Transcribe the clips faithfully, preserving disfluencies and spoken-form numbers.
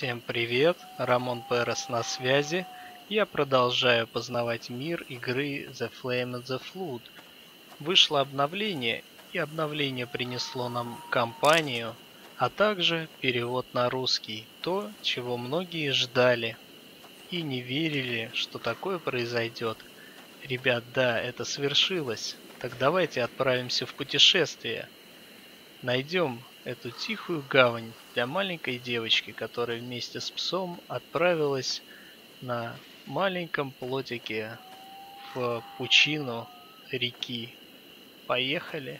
Всем привет, Рамон Перес на связи. Я продолжаю познавать мир игры The Flame and the Flood. Вышло обновление, и обновление принесло нам кампанию, а также перевод на русский, то, чего многие ждали и не верили, что такое произойдет. Ребят, да, это свершилось. Так давайте отправимся в путешествие. Найдем эту тихую гавань для маленькой девочки, которая вместе с псом отправилась на маленьком плотике в пучину реки. Поехали.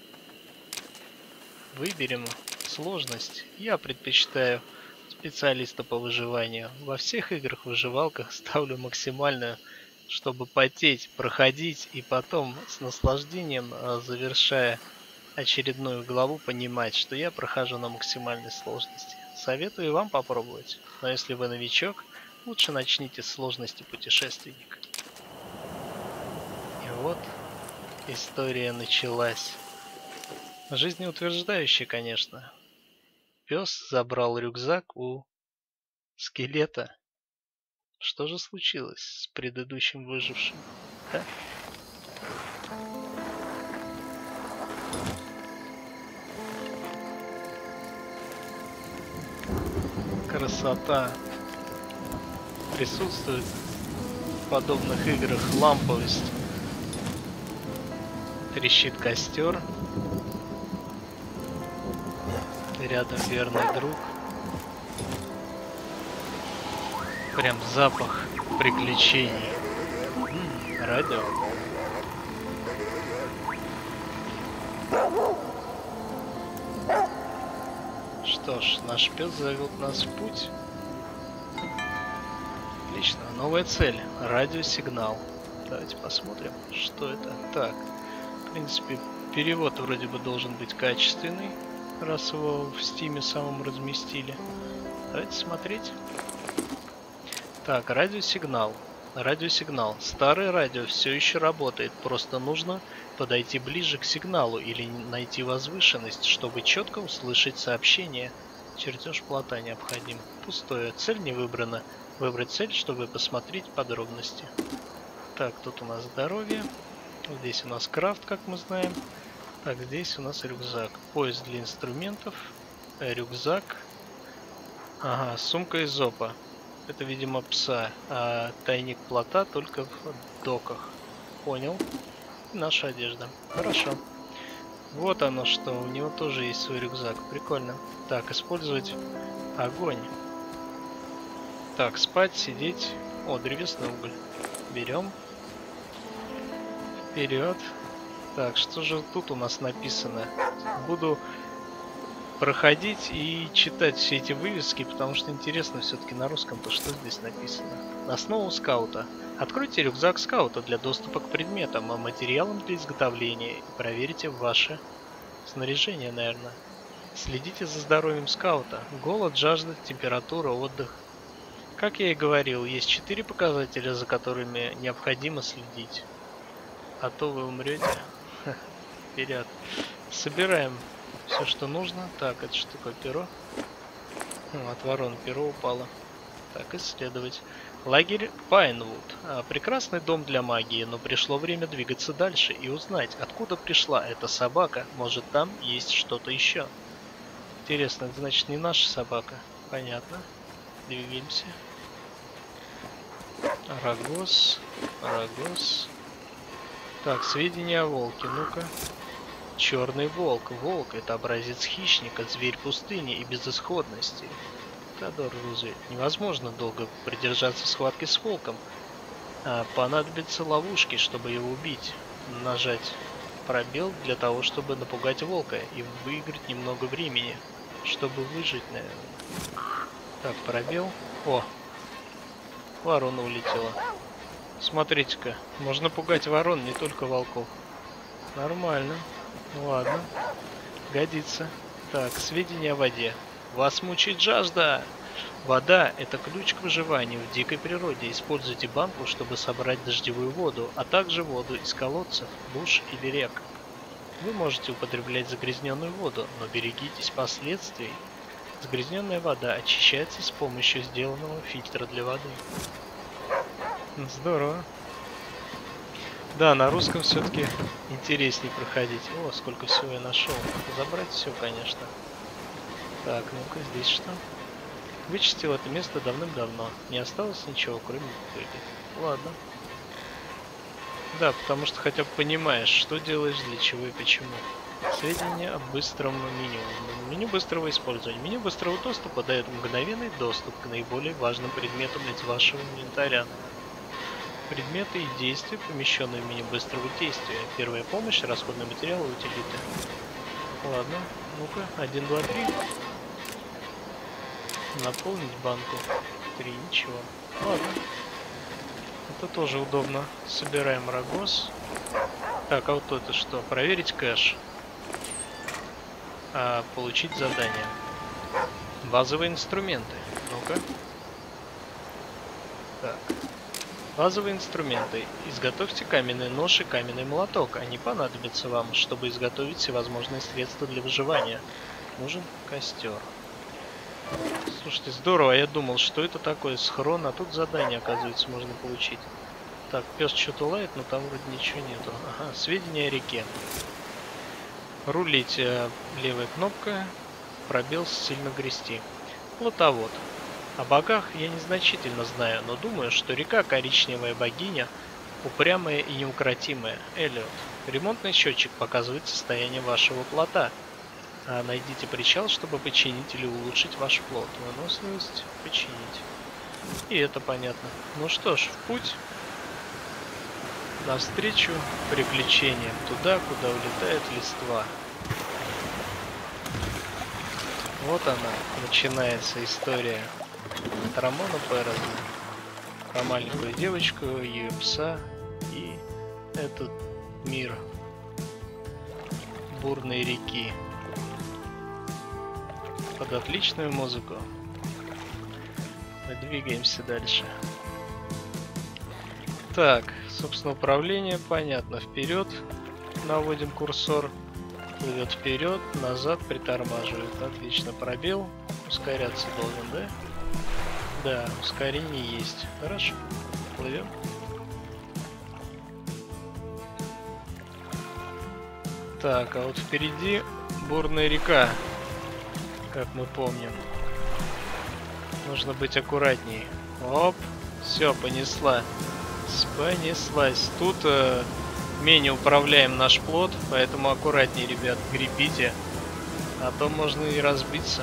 Выберем сложность. Я предпочитаю специалиста по выживанию. Во всех играх-выживалках ставлю максимальную, чтобы потеть, проходить и потом с наслаждением, завершая очередную главу, понимать, что я прохожу на максимальной сложности. Советую вам попробовать, но если вы новичок, лучше начните с сложности путешественника. И вот история началась. Жизнеутверждающая, конечно. Пес забрал рюкзак у скелета. Что же случилось с предыдущим выжившим? Да? Красота. Присутствует в подобных играх ламповость. Трещит костер. Рядом верный друг. Прям запах приключений. М-м, радио. Что ж, наш пес зовет нас в путь. Отлично, новая цель. Радиосигнал. Давайте посмотрим, что это. Так, в принципе, перевод вроде бы должен быть качественный, раз его в Стиме самом разместили. Давайте смотреть. Так, радиосигнал. Радиосигнал. Старое радио все еще работает, просто нужно подойти ближе к сигналу или найти возвышенность, чтобы четко услышать сообщение. Чертеж плота необходим. Пустое. Цель не выбрана. Выбрать цель, чтобы посмотреть подробности. Так, тут у нас здоровье. Здесь у нас крафт, как мы знаем. Так, здесь у нас рюкзак. Пояс для инструментов. Рюкзак. Ага, сумка из опа. Это, видимо, пса. А тайник плота только в доках. Понял. И наша одежда. Хорошо. Вот оно что. У него тоже есть свой рюкзак. Прикольно. Так, использовать огонь. Так, спать, сидеть. О, древесный уголь. Берем. Вперед. Так, что же тут у нас написано? Буду проходить и читать все эти вывески, потому что интересно все-таки на русском-то, что здесь написано. Основу скаута. Откройте рюкзак скаута для доступа к предметам и материалам для изготовления и проверьте ваше снаряжение, наверное. Следите за здоровьем скаута. Голод, жажда, температура, отдых. Как я и говорил, есть четыре показателя, за которыми необходимо следить. А то вы умрете. Вперед. Собираем все, что нужно. Так, это что такое, перо? Ну, от ворон перо упало. Так, исследовать. Лагерь Пайнвуд. Прекрасный дом для магии, но пришло время двигаться дальше и узнать, откуда пришла эта собака. Может, там есть что-то еще. Интересно, это значит не наша собака. Понятно. Двигаемся. Арагос. Арагос. Так, сведения о волке. Ну-ка. Черный волк. Волк — это образец хищника, зверь пустыни и безысходности. Теодор Рузвельт. Невозможно долго продержаться в схватке с волком. А, понадобятся ловушки, чтобы его убить. Нажать пробел для того, чтобы напугать волка и выиграть немного времени, чтобы выжить, наверное. Так, пробел. О, ворона улетела. Смотрите-ка, можно пугать ворон, не только волков. Нормально. Ладно, годится. Так, сведения о воде. Вас мучает жажда. Вода – это ключ к выживанию в дикой природе. Используйте банку, чтобы собрать дождевую воду, а также воду из колодцев, луж или рек. Вы можете употреблять загрязненную воду, но берегитесь последствий. Загрязненная вода очищается с помощью сделанного фильтра для воды. Здорово. Да, на русском все-таки интересней проходить. О, сколько всего я нашел. Забрать все, конечно. Так, ну-ка, здесь что? Вычистил это место давным-давно. Не осталось ничего, кроме пыли. Ладно. Да, потому что хотя бы понимаешь, что делаешь, для чего и почему. Сведения о быстром меню. Меню быстрого использования. Меню быстрого доступа дает мгновенный доступ к наиболее важным предметам из вашего инвентаря. Предметы и действия, помещенные в меню быстрого действия. Первая помощь, расходные материалы, утилиты. Ладно, ну-ка, один, два, три. Наполнить банку. Три, ничего. Ладно. Это тоже удобно. Собираем рогоз. Так, а вот это что? Проверить кэш. А, получить задание. Базовые инструменты. Ну-ка. Так. Базовые инструменты. Изготовьте каменный нож и каменный молоток. Они понадобятся вам, чтобы изготовить всевозможные средства для выживания. Нужен костер. Слушайте, здорово. Я думал, что это такое схрон, а тут задание, оказывается, можно получить. Так, пес что-то лает, но там вроде ничего нету. Ага, сведения о реке. Рулить э, левая кнопка. Пробел сильно грести. Плотовод. О богах я незначительно знаю, но думаю, что река коричневая богиня, упрямая и неукротимая. Эллиот. Ремонтный счетчик показывает состояние вашего плота. А найдите причал, чтобы починить или улучшить ваш плот. Выносливость починить. И это понятно. Ну что ж, в путь. Навстречу приключениям. Туда, куда улетает листва. Вот она, начинается история от Рамона Переза. Про маленькую девочку, ее пса и этот мир бурной реки. Под отличную музыку. Мы двигаемся дальше. Так, собственно, управление понятно. Вперед наводим курсор. Плывет вперед, назад притормаживает. Отлично, пробел. Ускоряться должен, да? Да, ускорение есть. Хорошо. Плывем. Так, а вот впереди бурная река, как мы помним. Нужно быть аккуратней. Оп, все, понесла. Понеслась. Тут э, менее управляем наш плот, поэтому аккуратней, ребят, гребите. А то можно и разбиться.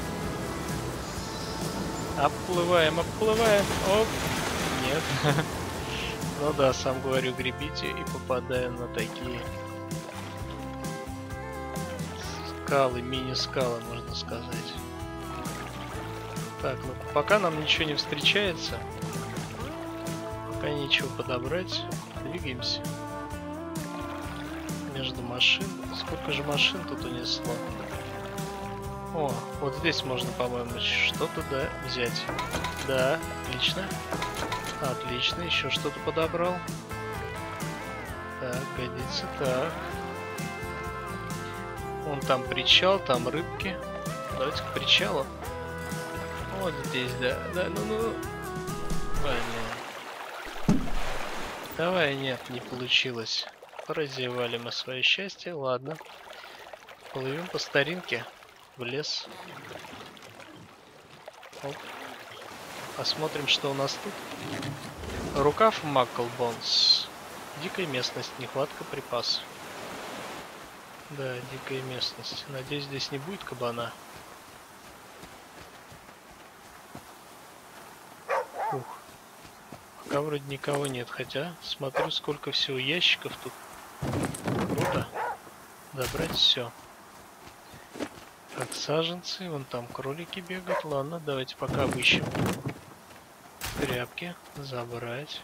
Обплываем, обплываем. Оп. Нет. Ну да, сам говорю, гребите, и попадаем на такие скалы, мини-скалы, можно сказать. Так, ну пока нам ничего не встречается, пока нечего подобрать, двигаемся между машин. Сколько же машин тут унесло? О, вот здесь можно, по-моему, что-то, да, взять. Да, отлично. Отлично, еще что-то подобрал. Так, годится, так. Вон там причал, там рыбки. Давайте к причалу. Вот здесь, да, да, ну, ну. Блин. Давай, нет, не получилось. Прозевали мы свое счастье, ладно. Плывем по старинке в лес. Оп. Посмотрим, что у нас тут. Рукав Маклбонс. Дикая местность, нехватка припасов. Да, дикая местность. Надеюсь, здесь не будет кабана. Ух. Пока вроде никого нет, хотя смотрю, сколько всего ящиков тут. Круто. Забрать все. Так, саженцы, вон там кролики бегают. Ладно, давайте пока обыщем. Тряпки забрать.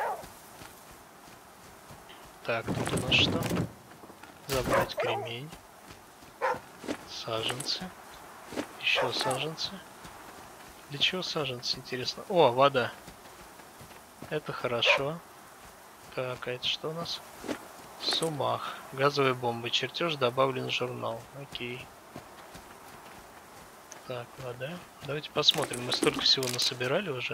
Так, тут у нас что? Забрать кремень. Саженцы. Еще саженцы. Для чего саженцы, интересно? О, вода. Это хорошо. Так, а это что у нас? Сумах. Газовая бомба. Чертеж добавлен в журнал. Окей. Так, вода. Давайте посмотрим. Мы столько всего насобирали уже.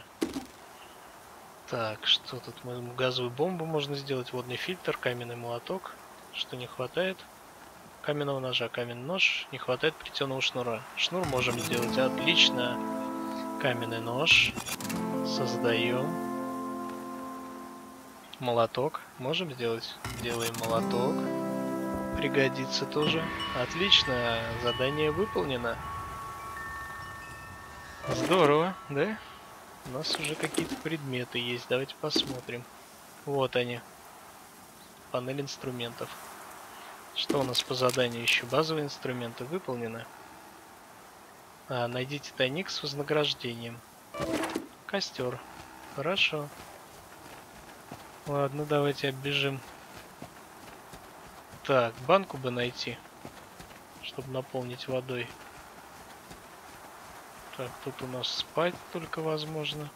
Так, что тут? Мы газовую бомбу можно сделать, водный фильтр, каменный молоток. Что не хватает? Каменного ножа, каменный нож. Не хватает плетеного шнура. Шнур можем сделать. Отлично. Каменный нож. Создаем. Молоток. Можем сделать? Делаем молоток. Пригодится тоже. Отлично. Задание выполнено. Здорово, да? У нас уже какие-то предметы есть. Давайте посмотрим. Вот они. Панель инструментов. Что у нас по заданию еще? Базовые инструменты выполнены. А, найдите тайник с вознаграждением. Костер. Хорошо. Ладно, давайте оббежим. Так, банку бы найти, чтобы наполнить водой. Так, тут у нас спать только возможно.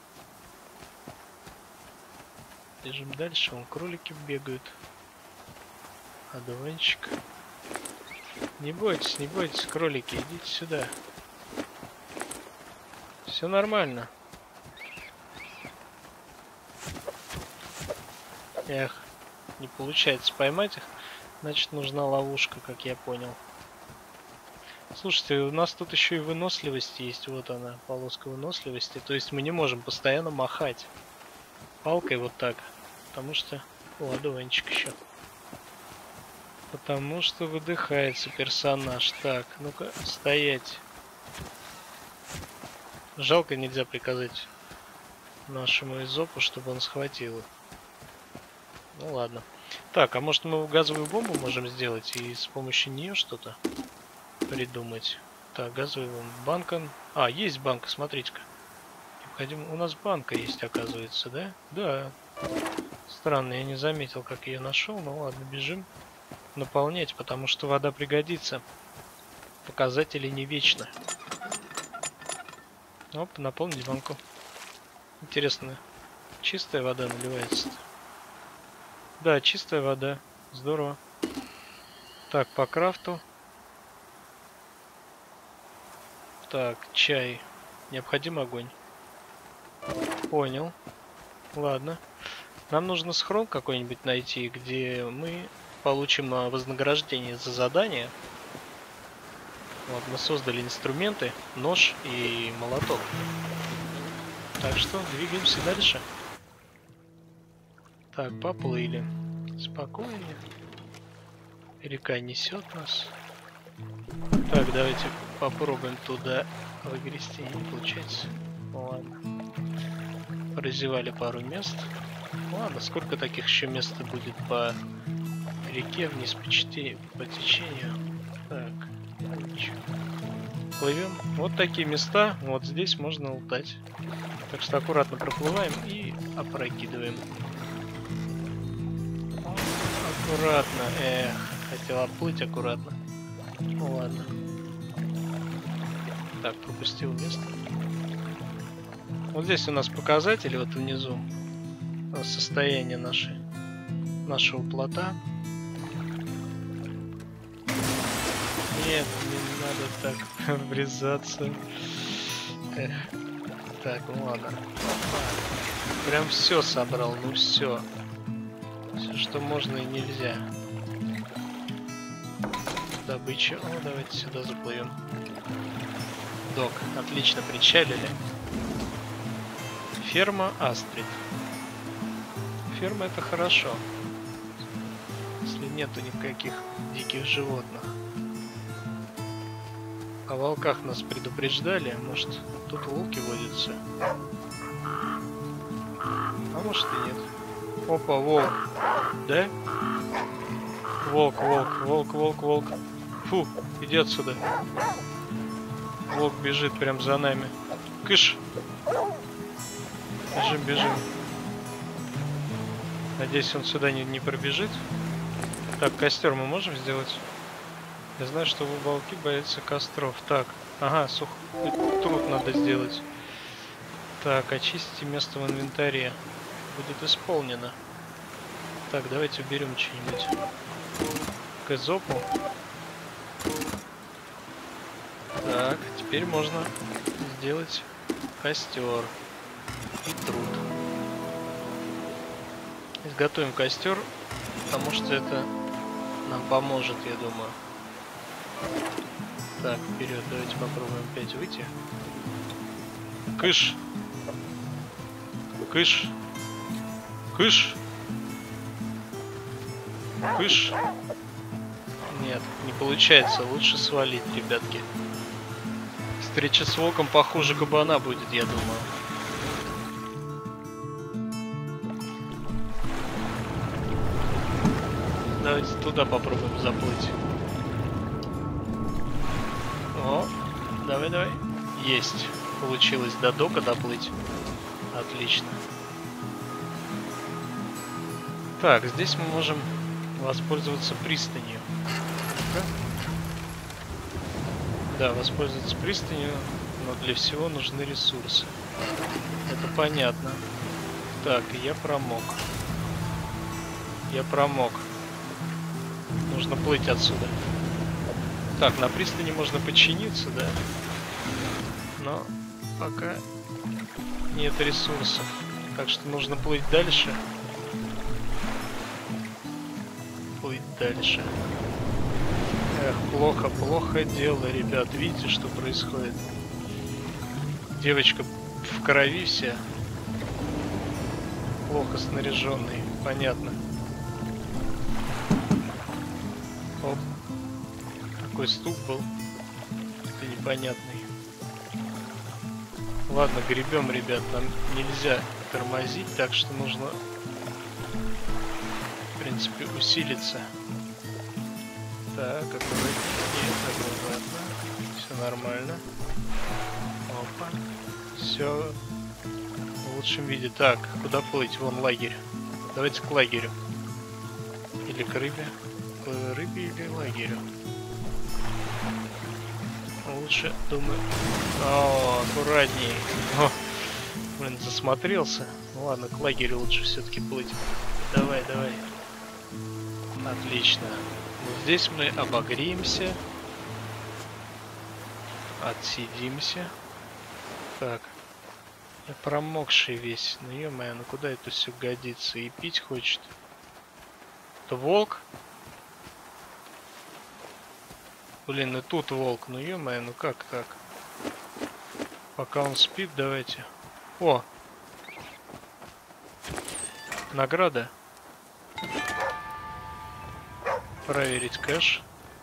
Бежим дальше, вон кролики бегают. Одуванчик. Не бойтесь, не бойтесь, кролики, идите сюда. Все нормально. Эх, не получается поймать их. Значит, нужна ловушка, как я понял. Слушайте, у нас тут еще и выносливость есть. Вот она, полоска выносливости. То есть мы не можем постоянно махать палкой вот так. Потому что... О, одуванчик еще. Потому что выдыхается персонаж. Так, ну-ка, стоять. Жалко, нельзя приказать нашему изопу, чтобы он схватил их. Ну ладно. Так, а может мы газовую бомбу можем сделать и с помощью нее что-то придумать? Так, газовая банка. А, есть банка, смотрите-ка. Необходимо... У нас банка есть, оказывается, да? Да. Странно, я не заметил, как ее нашел. Ну ладно, бежим наполнять, потому что вода пригодится. Показатели не вечно. Оп, наполнить банку. Интересно, чистая вода наливается-то? Да, чистая вода. Здорово. Так, по крафту. Так, чай. Необходим огонь. Понял. Ладно. Нам нужно схрон какой-нибудь найти, где мы получим вознаграждение за задание. Вот, мы создали инструменты, нож и молоток. Так что двигаемся дальше. Так, поплыли. Спокойно. Река несет нас. Так, давайте попробуем туда выгрести. Не получается. Ладно. Прозевали пару мест. Ладно, сколько таких еще мест будет по реке вниз по, чте... по течению. Так, ничего. Плывем. Вот такие места. Вот здесь можно лутать. Так что аккуратно проплываем и опрокидываем. Аккуратно. Эх, хотел оплыть аккуратно. Ну ладно. Так, пропустил место. Вот здесь у нас показатели, вот внизу. Состояние нашей, нашего плота. Нет, не надо так врезаться. Эх. Так, ну ладно. Прям все собрал, ну все. Все, что можно и нельзя. Добыча. О, давайте сюда заплывем. Док, отлично, причалили. Ферма Астрид. Ферма — это хорошо. Если нету никаких диких животных. О волках нас предупреждали. Может, тут волки водятся? А может и нет. Опа, волк. Да? Волк, волк, волк, волк, волк. Фу, иди отсюда. Волк бежит прям за нами. Кыш. Бежим, бежим. Надеюсь, он сюда не, не пробежит. Так, костер мы можем сделать? Я знаю, что волки боятся костров. Так, ага, сух... труд надо сделать. Так, очистите место в инвентаре. Будет исполнено. Так, давайте уберем что-нибудь к изопу. Так, теперь теперь можно сделать костер и труд. Изготовим костер, потому что это нам поможет, я думаю. Так, вперед, давайте попробуем опять выйти. Кыш! Кыш! Кыш! Кыш! Нет, не получается. Лучше свалить, ребятки. Встреча с волком похуже кабана будет, я думаю. Давайте туда попробуем заплыть. О, давай, давай. Есть. Получилось до дока доплыть. Отлично. Так, здесь мы можем воспользоваться пристанью. Да, воспользоваться пристанью, но для всего нужны ресурсы. Это понятно. Так, я промок. Я промок. Нужно плыть отсюда. Так, на пристани можно подчиниться, да? Но пока нет ресурсов. Так что нужно плыть дальше. Плыть дальше. Эх, плохо, плохо дело, ребят. Видите, что происходит? Девочка в крови вся. Плохо снаряженный. Понятно. Оп. Какой стук был. Это непонятный. Ладно, гребем, ребят. Нам нельзя тормозить, так что нужно, в принципе, усилиться. Так, аккуратнее, аккуратно. Все нормально. Опа. Все в лучшем виде. Так, куда плыть? Вон лагерь. Давайте к лагерю. Или к рыбе. К рыбе или лагерю. Лучше, думаю... О, аккуратней. О, блин, засмотрелся. Ну ладно, к лагерю лучше все-таки плыть. Давай, давай. Отлично. Вот здесь мы обогреемся. Отсидимся. Так. Я промокший весь. Ну ё-моё, ну куда это все годится? И пить хочет. Это волк? Блин, и тут волк. Ну ё-моё, ну как так? Пока он спит, давайте. О! Награда. Проверить кэш.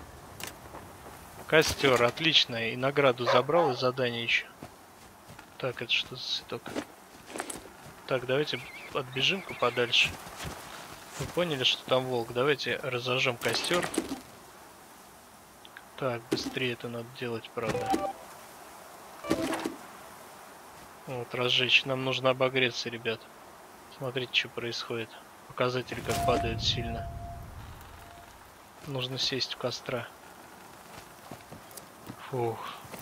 Костер, отлично. И награду забрал, и задание еще. Так, это что за цветок? Так, давайте отбежим-ка подальше. Вы поняли, что там волк? Давайте разожжем костер. Так, быстрее это надо делать, правда. Вот, разжечь. Нам нужно обогреться, ребят. Смотрите, что происходит. Показатели как падают сильно. Нужно сесть у костра. Фух.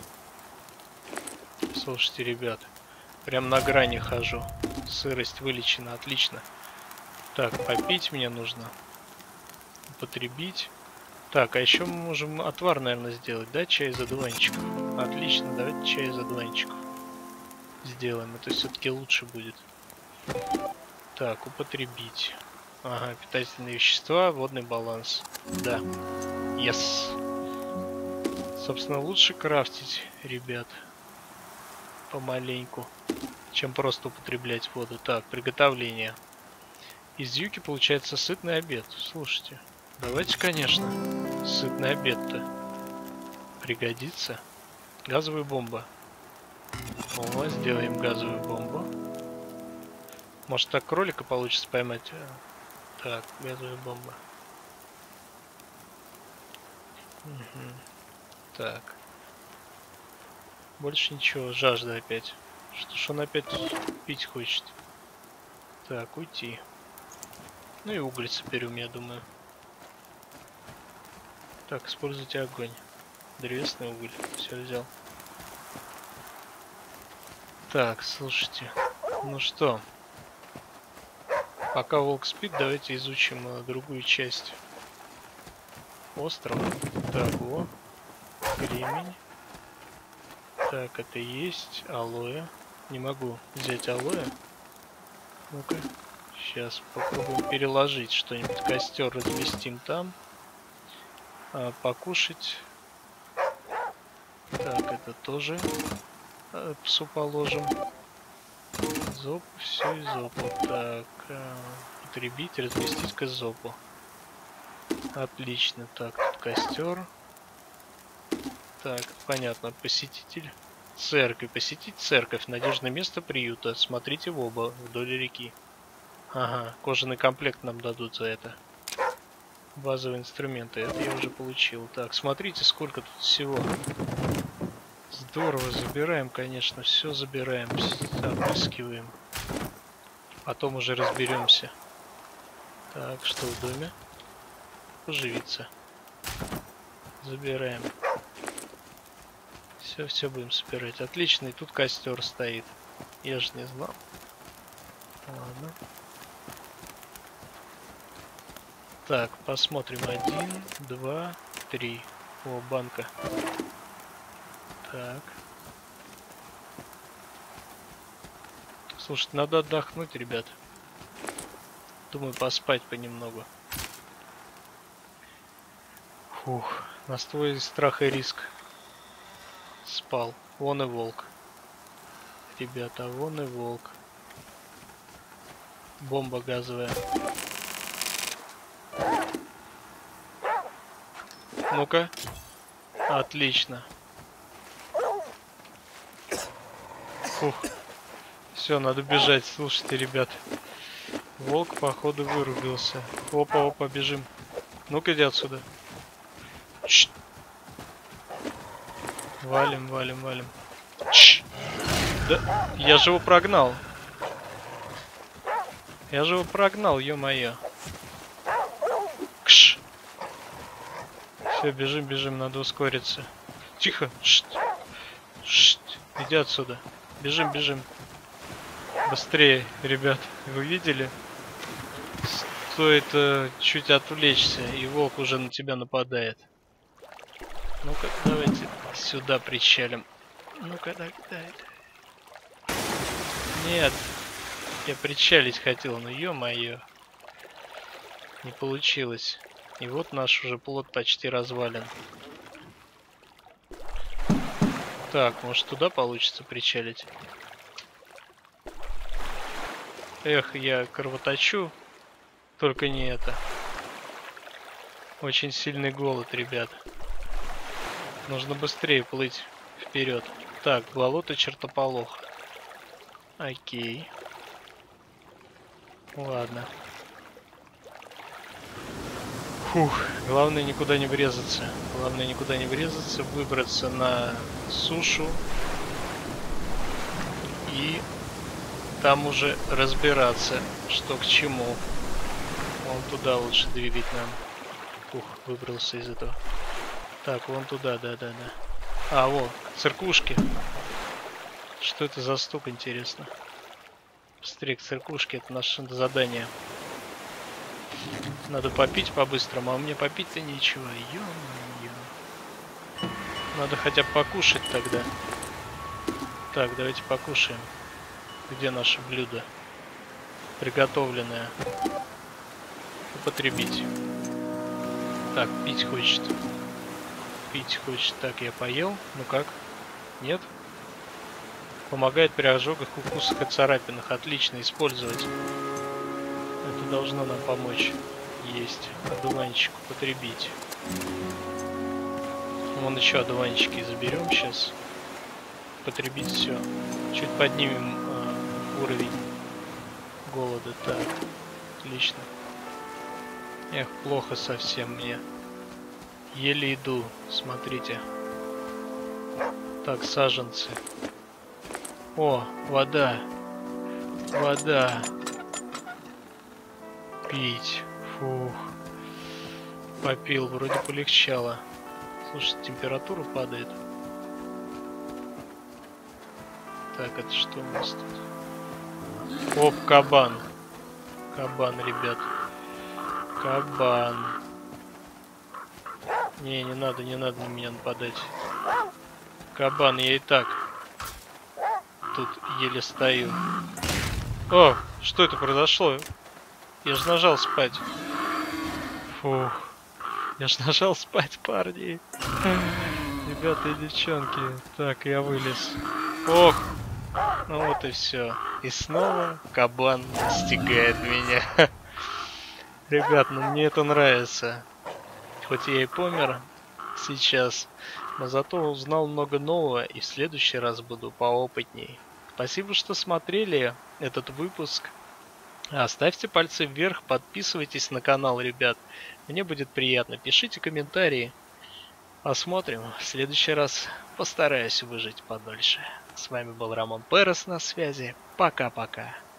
Слушайте, ребят. Прям на грани хожу. Сырость вылечена, отлично. Так, попить мне нужно. Употребить. Так, а еще мы можем отвар, наверное, сделать, да? Чай из одуванчиков. Отлично, давайте чай из одуванчиков сделаем. Это все-таки лучше будет. Так, употребить. Ага, питательные вещества, водный баланс. Да. Yes. Собственно, лучше крафтить, ребят. Помаленьку. Чем просто употреблять воду. Так, приготовление. Из юки получается сытный обед. Слушайте. Давайте, конечно. Сытный обед-то. Пригодится. Газовая бомба. О, сделаем газовую бомбу. Может, так кролика получится поймать? Так, газовая бомба. Угу. Так. Больше ничего. Жажда опять. Что ж он опять пить хочет? Так, уйти. Ну и уголь соберем, я думаю. Так, используйте огонь. Древесный уголь. Все взял. Так, слушайте. Ну что? Пока волк спит, давайте изучим uh, другую часть острова. Так, о. Кремень. Так, это есть алоэ. Не могу взять алоэ. Ну-ка. Сейчас попробуем переложить что-нибудь. Костер разместим там. А, покушать. Так, это тоже а, псу положим. Зоп, все из зопа. Так, а, потребить, разместить к зопу. Отлично. Так, тут костер. Так, понятно. Посетитель. Церковь. Посетить церковь. Надежное место приюта. Смотрите в оба, вдоль реки. Ага, кожаный комплект нам дадут за это. Базовые инструменты. Это я уже получил. Так, смотрите, сколько тут всего. Здорово. Забираем, конечно. Все забираем. Опрыскиваем. Потом уже разберемся. Так, что в доме? Поживиться. Забираем. Все, все будем собирать. Отлично, и тут костер стоит. Я же не знал. Ладно. Так, посмотрим. Один, два, три. О, банка. Так. Слушайте, надо отдохнуть, ребят. Думаю, поспать понемногу. Фух, настрой страх и риск. Спал. Вон и волк. Ребята, вон и волк. Бомба газовая. Ну-ка. Отлично. Фух. Все, надо бежать. Слушайте, ребят. Волк, походу, вырубился. Опа-опа, бежим. Ну-ка, иди отсюда. Чш. Валим, валим, валим. Чш. Да, я же его прогнал. Я же его прогнал, ё-моё. Кш. Все, бежим, бежим, надо ускориться. Тихо. Шт. Шт. Иди отсюда. Бежим, бежим. Быстрее, ребят. Вы видели? Стоит э, чуть отвлечься, и волк уже на тебя нападает. Ну-ка, давайте сюда причалим. Ну-ка, так, так. Нет. Я причалить хотел, но ё-моё. Не получилось. И вот наш уже плот почти развален. Так, может туда получится причалить? Эх, я кровоточу. Только не это. Очень сильный голод, ребят. Нужно быстрее плыть вперед. Так, болото чертополох. Окей. Ладно. Фух, главное никуда не врезаться. Главное никуда не врезаться, выбраться на сушу. И там уже разбираться, что к чему. Вон туда лучше двигать нам. Ух, выбрался из этого. Так, вон туда, да-да-да. А, вот, циркушки. Что это за стук, интересно? Быстрее к циркушке, это наше задание. Надо попить по-быстрому, а мне попить-то нечего. Ё-моё. Надо хотя бы покушать тогда. Так, давайте покушаем. Где наше блюдо? Приготовленное. Употребить. Так, пить хочет. Пить хочет. Так, я поел. Ну как? Нет? Помогает при ожогах, укусах и царапинах. Отлично, использовать. Это должно нам помочь. Есть. Одуванчик употребить. Вон еще одуванчики заберем сейчас. Потребить все. Чуть поднимем э, уровень голода. Так. Отлично. Эх, плохо совсем мне. Еле иду. Смотрите. Так, саженцы. О, вода. Вода. Пить. Фух. Попил, вроде полегчало. Слушай, температура падает. Так, это что у нас тут? Оп, кабан. Кабан, ребят. Кабан. Не, не надо, не надо на меня нападать. Кабан, я и так тут еле стою. О, что это произошло? Я же нажал спать. Фух. Я же нажал спать, парни. Ребята и девчонки. Так, я вылез. Ох. Ну вот и все. И снова кабан настигает меня. Ребят, ну мне это нравится. Хоть я и помер сейчас, но зато узнал много нового, и в следующий раз буду поопытней. Спасибо, что смотрели этот выпуск. Оставьте пальцы вверх, подписывайтесь на канал, ребят. Мне будет приятно. Пишите комментарии. Посмотрим. В следующий раз постараюсь выжить подольше. С вами был Рамон Перес на связи. Пока-пока.